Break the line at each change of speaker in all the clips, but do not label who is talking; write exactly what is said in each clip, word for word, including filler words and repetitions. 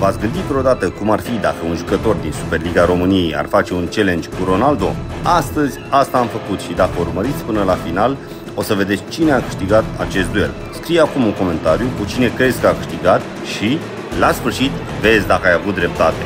V-ați gândit vreodată cum ar fi dacă un jucător din Superliga României ar face un challenge cu Ronaldo? Astăzi asta am făcut și dacă urmăriți până la final, o să vedeți cine a câștigat acest duel. Scrie acum un comentariu cu cine crezi că a câștigat și, la sfârșit, vezi dacă ai avut dreptate.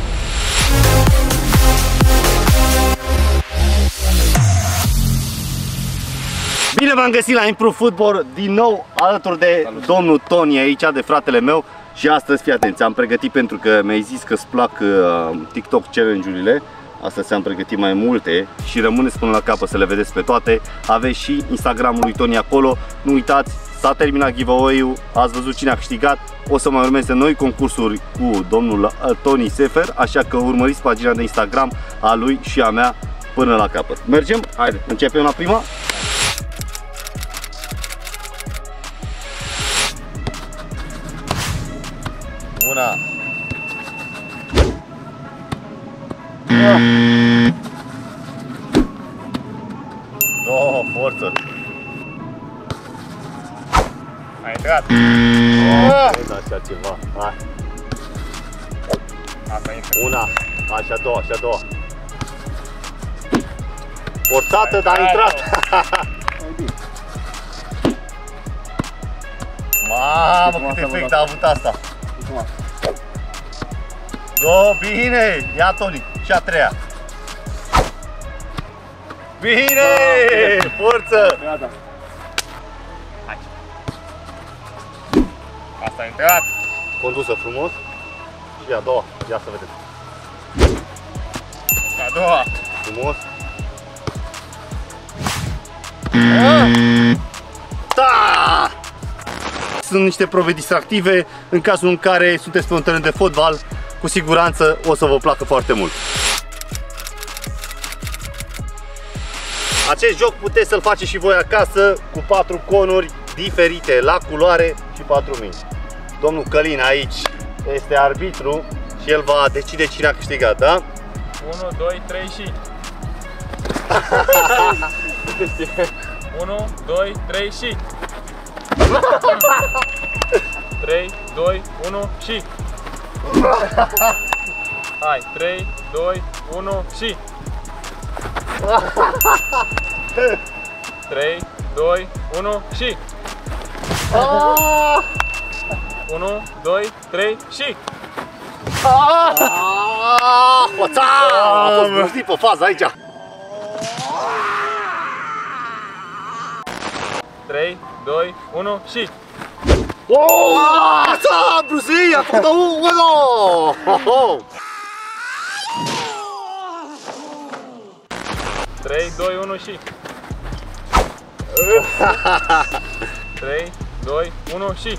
Bine v-am găsit la Improve Football, din nou alături de Salut. Domnul Toni aici, de fratele meu. Și astăzi, fii atent, ți-am pregătit pentru că mi-ai zis că îți plac uh, TikTok challenge-urile. Astăzi ți-am pregătit mai multe și rămâneți până la capăt să le vedeți pe toate. Aveți și Instagramul lui Toni acolo. Nu uitați, s-a terminat giveaway-ul, ați văzut cine a câștigat. O să mai urmeze noi concursuri cu domnul Toni Sefer, așa că urmăriți pagina de Instagram a lui și a mea până la capăt. Mergem? Haide, începem la prima. Una. Ah. Două, forță. Ai intrat. Ah. Așa ceva. Hai. Una. Așa două, așa două. Forțată, dar a intrat. Mamă, cât efect a avut asta. Do, bine! Ia, Toni, și a treia. Bine! Forță! Hai. Asta a intrat. Condusă frumos. Și a doua, ia să vedem. A doua. Frumos. Da! Sunt niște probe distractive, în cazul în care sunteți pe un teren de fotbal, cu siguranță o să vă placă foarte mult. Acest joc puteți să-l faceți și voi acasă, cu patru conuri diferite, la culoare și patru mini. Domnul Călin aici este arbitru și el va decide cine a câștigat, da?
unu, doi, trei și... unu, doi, trei și... trei, doi, unu și... Hai, trei, doi, unu și... trei, doi, unu și... unu, doi, trei și...
Hoța! A fost brustit pe fază aici!
trei, doi, unu și...
Oh! Hoța! Brustit! A făcut unu!
trei, doi, unu și... trei, doi, unu și...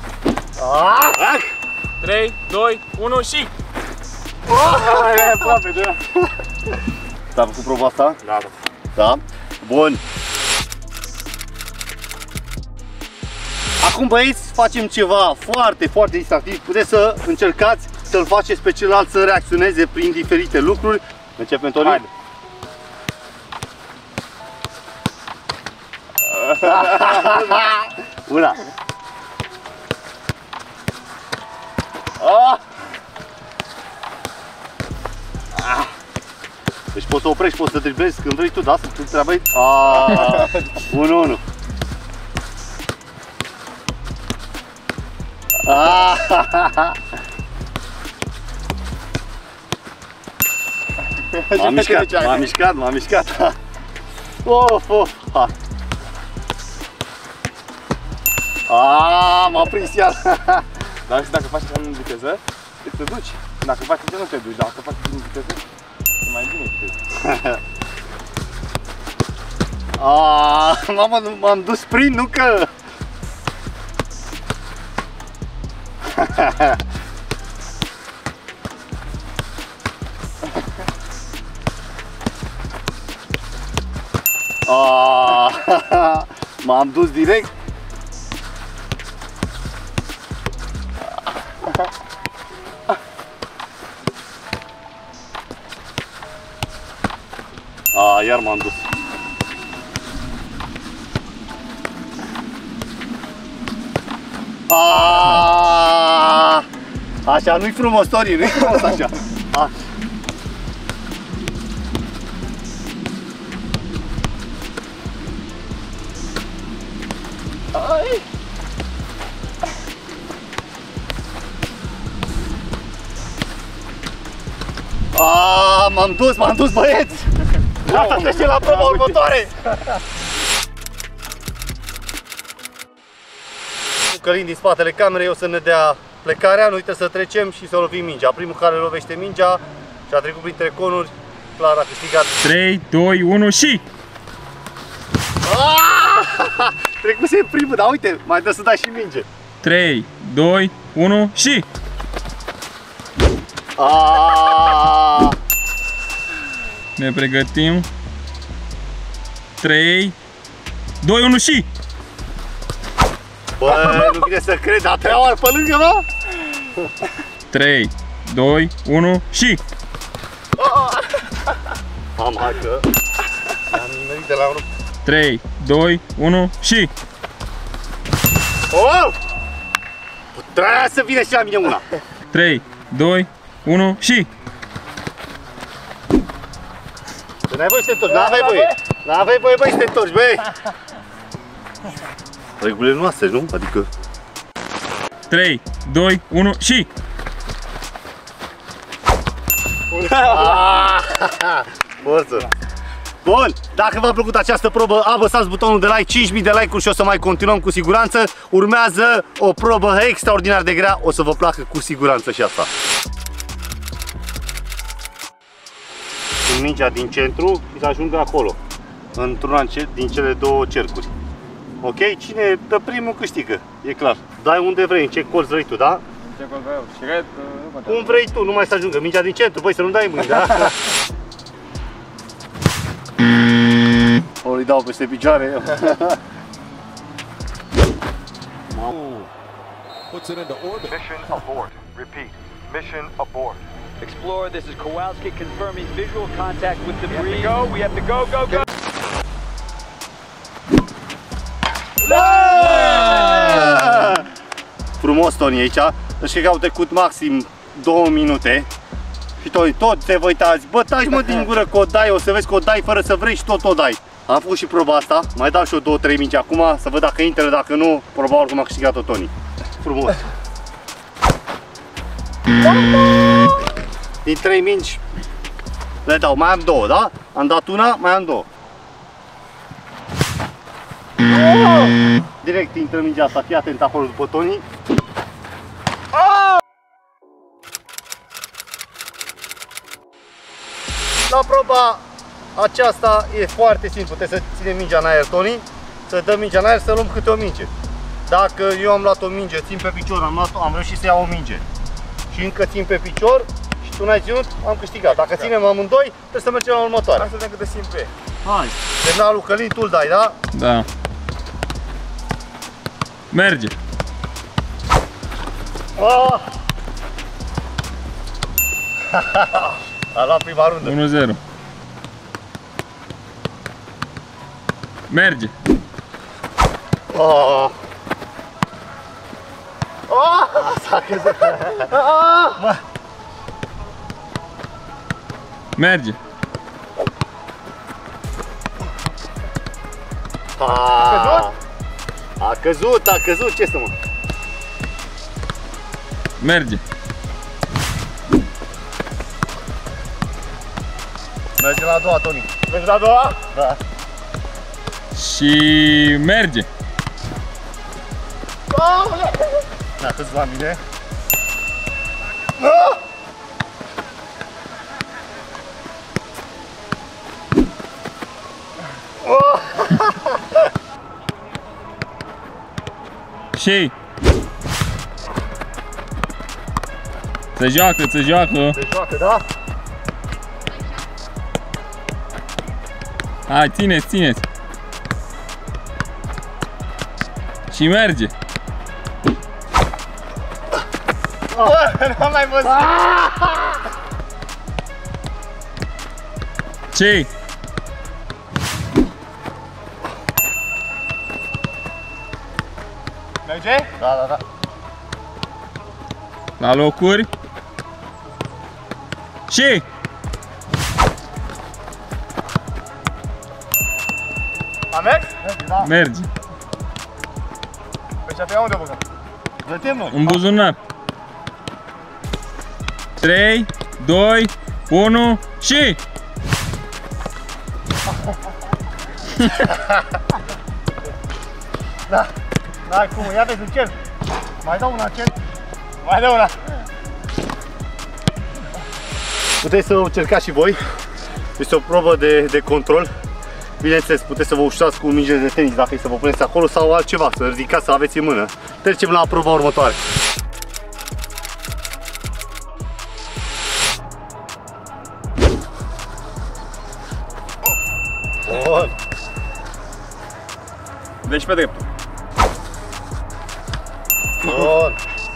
trei, doi, unu și...
E aproape de ea. Ți-a făcut proba asta? Da. Da? Bun. Acum, băieți, facem ceva foarte, foarte distractiv. Puteți să încercați să-l faceți pe celălalt să reacționeze prin diferite lucruri. Începem, Toni? Haide. Una. Ah. Ah. Deci poți să oprești, poți să driblezi când vrei tu, da? Să te treabă aici. Ah. unu unu. Ah. M-am mișcat, m-am mișcat, m-am mișcat. Of, of. Hai. Aaaa, m-a prins iar.
Dar și dacă faci în viteză, te duci. Dacă faci nu te duci, dacă faci în viteză, e mai bine viteză.
Aaaa, mamă, m-am dus prin, nu că... Aaaa, m-am dus direct. A, iar m-am dus. A, Așa, nu-i frumos, Toni, nu-i frumos așa. A. Ai. A, m-am dus, m-am dus, băieți! Gata, trecem la proba următoare! Călin din spatele camerei o să ne dea plecarea, nu uite să trecem și să lovim mingea. Primul care lovește mingea și a trecut printre conuri, clar a câștigat.
trei, doi, unu și...
Trecuse primul, dar uite, mai dă să dai și minge.
trei, doi, unu și...
Aaaa!
Ne pregătim. trei, doi, unu și...
Bă, nu vine să cred, dar treia oară pe lângă, mă?
trei, doi, unu și...
Am, hai că... am nimerit de la unul.
trei, doi, unu și...
Oh! Treia să vină și la mine una.
trei, doi, unu și...
N-ai voie să te întorci, n-aveai voie. N-aveai voie, băi, să te întorci, băi. Regulile noastre, nu? Adică...
trei, doi, unu și...
Forță! Bun, dacă v-a plăcut această probă, apăsați butonul de like, cinci mii de like-uri și o să mai continuăm cu siguranță. Urmează o probă extraordinar de grea, o să vă placă cu siguranță și asta. În mingea din centru și să ajungă acolo, într-una din cele două cercuri. Ok? Cine dă primul câștigă, e clar. Dai unde vrei, în ce colț vrei tu, da?
Ce colț vreau? Și red, nu contează.
Cum vrei tu, numai să ajungă mingea din centru, băi, să nu dai mâini, da? O, îi dau peste picioare.
Puts it into orbit.
Mission abort. Repeat. Mission abort.
Explorer, this is Kowalski confirming visual contact with debris. We have to go, we have to go, go, go!
Frumos, Toni, aici. Deci cred că au trecut maxim două minute. Și Toni, tot te voi uita, bă, taci mă din gură că o dai, o să vezi că o dai fără să vrei și tot o dai. Am făcut și proba asta, mai dau și eu două trei mingi acum, să văd dacă intră, dacă nu, probabil oricum a câștigat-o Toni. Frumos. Din trei mingi le dau, mai am două, da? Am dat una, mai am două. Direct intră mingea asta, fii atent acolo după Toni. La proba aceasta e foarte simplu, trebuie să ținem mingea în aer, Toni, să dăm mingea în aer, să luăm câte o minge. Dacă eu am luat o minge, țin pe picior, am, luat, am reușit să iau o minge și încă țin pe picior și tu n-ai ținut, am câștigat. Dacă ținem amândoi, trebuie să mergem la următoare.
Hai să vedem cât de simplu e.
Hai! Semnalul Călin, tu-l dai, da?
Da. Merge.
Oh! A luat prima rundă.
unu zero. Merge.
Oh! Oh! S-a căzut. Oh!
Merge.
A căzut? A căzut, a căzut, ce să mă?
Merge.
Merge la a doua, Toni. Merge la a doua? Da.
Și merge.
Da, câți la mine?
Și se joacă, se joacă.
Se joacă, da?
Hai, țineți, țineți. Și merge.
Nu am mai văzut.
Ce?
Merge? Da, da, da.
La locuri. Și
A mers?
Da.
merge.
Pe șaptea unde o băgăm?
Dă-te, mă.
În buzunar. trei, doi, unu și...
Da. N-ai cum, ia vezi, încerc. Mai dau una, încerc.
Mai dă una.
Puteți să o încercați și voi. Este o probă de, de control. Bineînțeles, puteți să vă ușați cu un minge de tenis dacă e să vă puneți acolo sau altceva, să ridicați, să aveți în mână. Trecem la proba următoare. Bun.
Deci pe dreptul.
Bun.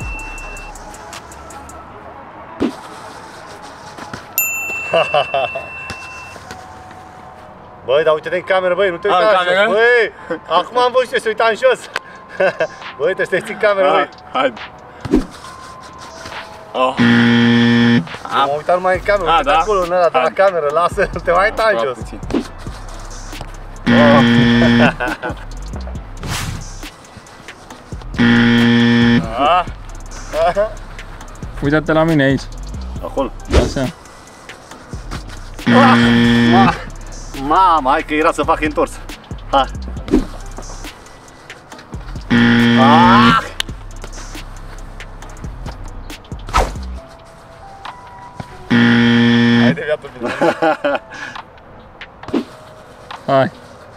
Băi, dar uite-te în cameră, băi, nu te
A,
uita
în
în jos,
cameră?
băi! Acum am văzut ce se uita în jos! Băi, trebuie să te ții în cameră, băi!
Hai. Oh.
M-am uitat numai în cameră,
A,
uite-te
da?
acolo, în ăla de la cameră, lasă, nu te mai uita în jos!
Puțin.
Ah.
Uite-te la mine aici.
Acolo.
Așa.
Ma, Mamă, hai că era să fac întors. Hai. Ah!
Hai de viață bine.
Hai.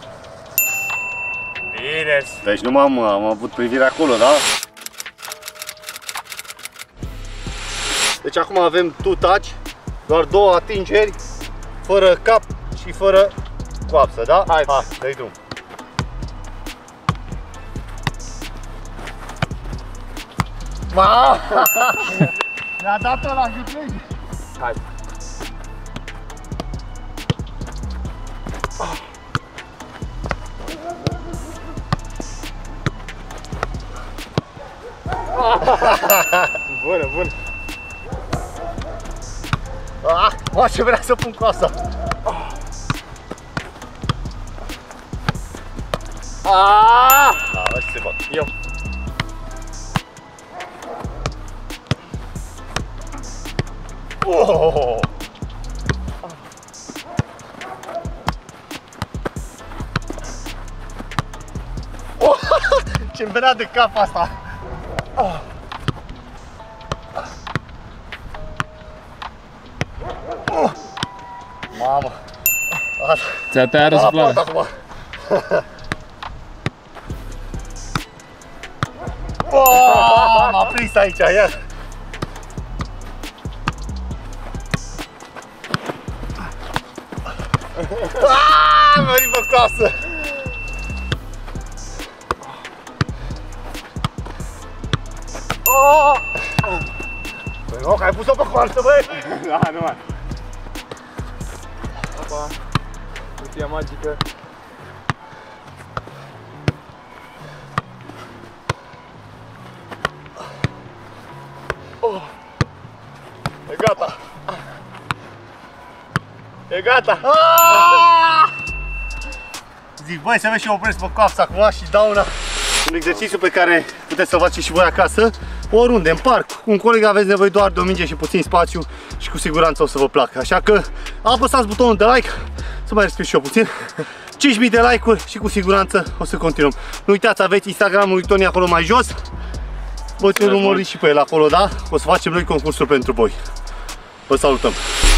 Bine.
Deci nu m-am am avut privire acolo, da? Deci acum avem two touch, doar două atingeri, fără cap și fără coapsă, da?
Hai.
Hai, dă-i drum. Ma! Ne-a dat ăla jucăi.
Hai. Bună, bună.
Ah, mă, ce vrea să pun coasa.
Ah!
Da, vezi ce se fac.
Eu.
Oh! Oh! Ce-mi venea de cap asta. Oh! Oh! Mamă!
Ți-a tăiat răsuflarea.
acum. Oh! M-a prins aici, iar. Aaaa, mă ridic pe coasă! Oh! Băi, mă, că ai pus-o pe coasă, băi!
Da, nu mai. Opa. Cutia magică.
Oh! E gata! E gata! Aaaa! Zic, băi, să vezi și eu opresc pe coapsă acum și dau una. Un exercițiu pe care puteți să faceți și voi acasă, oriunde, în parc, cu un coleg aveți nevoie doar de o minge și puțin spațiu și cu siguranță o să vă placă. Așa că apăsați butonul de like, să mai respect și eu puțin. cinci mii de like-uri și cu siguranță o să continuăm. Nu uitați, aveți Instagramul lui Tony acolo mai jos. Vă țin urmăriți și pe el acolo, da? O să facem noi concursuri pentru voi. Vă salutăm!